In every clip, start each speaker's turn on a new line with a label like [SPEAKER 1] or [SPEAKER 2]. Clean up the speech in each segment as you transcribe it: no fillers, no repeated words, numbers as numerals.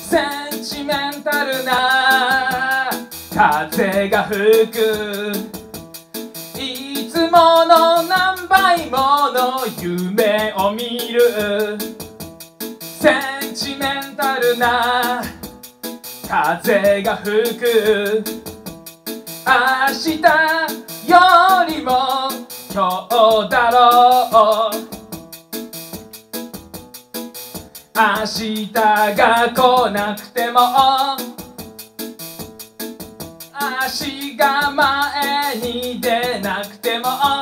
[SPEAKER 1] センチメンタルな風が吹く、いつもの何倍もの夢を見る。センチメンタルな風が吹く、明日よりも今日だろう。明日が来なくても足が前に出なくても、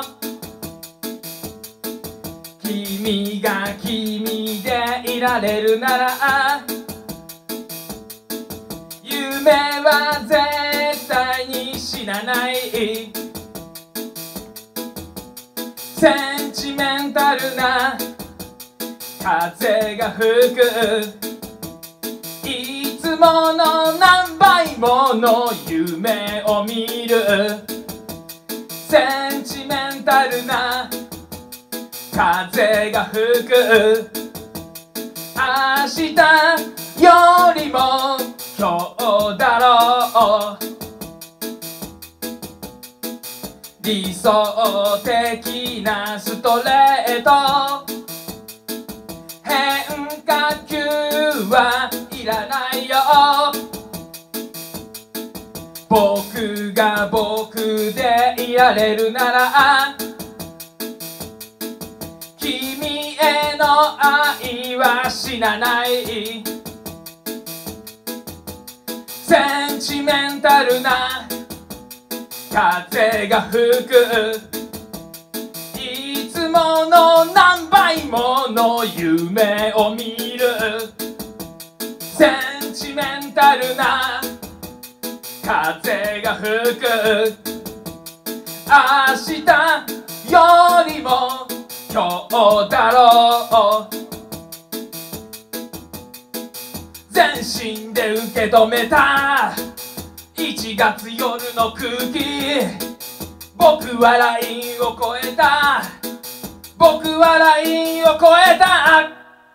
[SPEAKER 1] 君が君でいられるなら、夢は絶対に死なない。センチメンタルな風が吹く、いつもの何倍もの夢を見る。センチメンタルな風が吹く、明日よりも今日だろう。理想的なストレート、変化球はいらないよ。僕が僕でいられるなら、君への愛は死なない。センチメンタルな風が吹く、いつもの何倍もの夢を見る。センチメンタルな風が吹く、明日よりも今日だろう。全身で受け止めた1月夜の空気、僕はラインを越えた、僕はラインを越えた。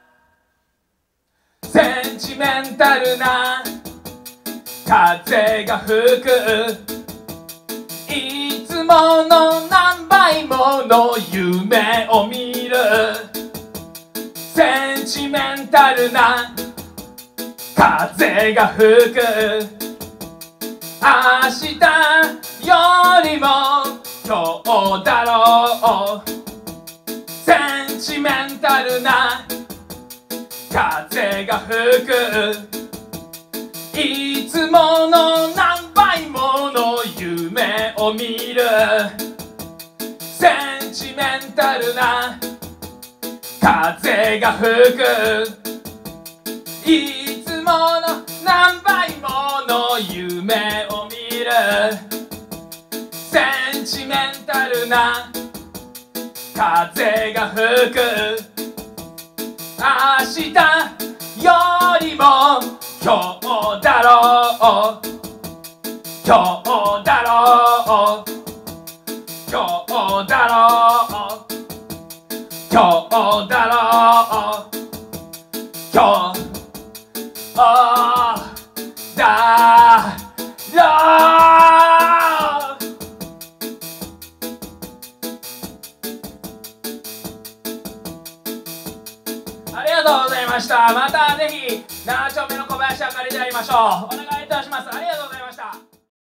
[SPEAKER 1] センチメンタルな風が吹く、いつもの何倍もの夢を見る。センチメンタルな風が吹く、明日よりも今日だろう。センチメンタルな風が吹く、いつもの何倍もの夢を見る。センチメンタルな風が吹く、いつもの何倍もの夢を見る。センチメンタルな風が吹く、明日よりも今日だろう。今日だろう。今日だろう。今日だろう。今日だろう。ありがとうございました。またぜひ7丁目の小林あかりで会いましょう。お願いいたします。